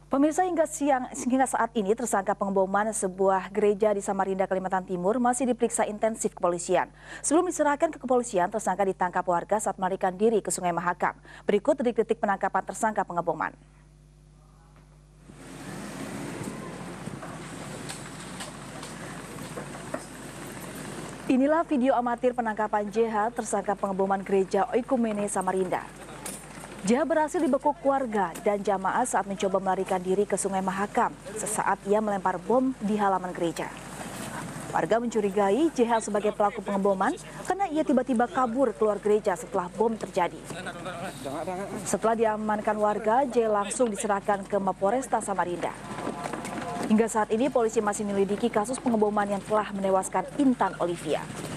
Pemirsa, hingga saat ini tersangka pengeboman sebuah gereja di Samarinda, Kalimantan Timur masih diperiksa intensif kepolisian. Sebelum diserahkan ke kepolisian, tersangka ditangkap warga saat melarikan diri ke Sungai Mahakam. Berikut detik-detik penangkapan tersangka pengeboman. Inilah video amatir penangkapan JH, tersangka pengeboman gereja Oikumene Samarinda. JH berhasil dibekuk warga dan jamaah saat mencoba melarikan diri ke Sungai Mahakam sesaat ia melempar bom di halaman gereja. Warga mencurigai JH sebagai pelaku pengeboman karena ia tiba-tiba kabur keluar gereja setelah bom terjadi. Setelah diamankan warga, JH langsung diserahkan ke Mapolresta Samarinda. Hingga saat ini polisi masih menyelidiki kasus pengeboman yang telah menewaskan Intan Olivia.